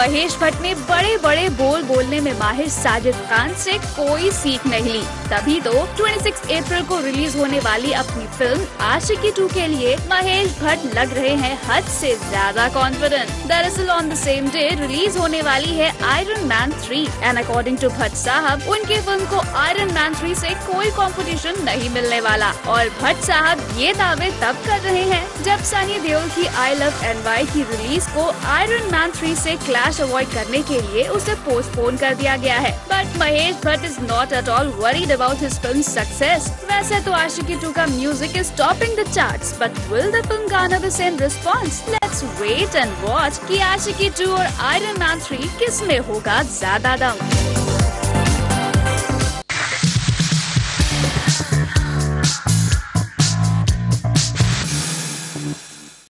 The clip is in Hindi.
महेश भट्ट ने बड़े बड़े बोल बोलने में माहिर साजिद खान से कोई सीख नहीं ली, तभी तो 26 अप्रैल को रिलीज होने वाली अपनी फिल्म आशिकी 2 के लिए महेश भट्ट लग रहे हैं हद से ज्यादा कॉन्फिडेंट। दरअसल on the same day release होने वाली है Iron Man 3 and according to Bhatt साहब उनकी फिल्म को आयरन मैन 3 से कोई कंपटीशन नहीं मिलने वाला। और भट्ट साहब ये दावे तब कर रहे हैं जब सनी देओल की आई लव NY की रिलीज को आयरन मैन 3 से क्लैश अवॉइड करने के लिए उसे पोस्टपोन कर दिया गया है। But Mahesh Bhatt is not at all worried about his film success. वैसे तो आशिकी 2 का music is topping the charts, but will the film garner the same response? Let's wait and watch कि आशिकी 2 और आयरन मैन 3 किस में होगा ज्यादा दम।